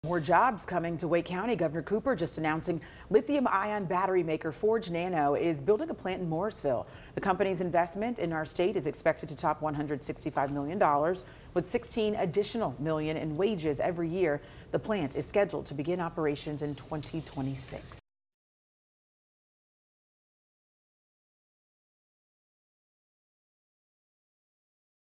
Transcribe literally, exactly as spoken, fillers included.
More jobs coming to Wake County. Governor Cooper just announcing lithium-ion battery maker Forge Nano is building a plant in Morrisville. The company's investment in our state is expected to top one hundred sixty-five million dollars, with sixteen additional million in wages every year. The plant is scheduled to begin operations in twenty twenty-six.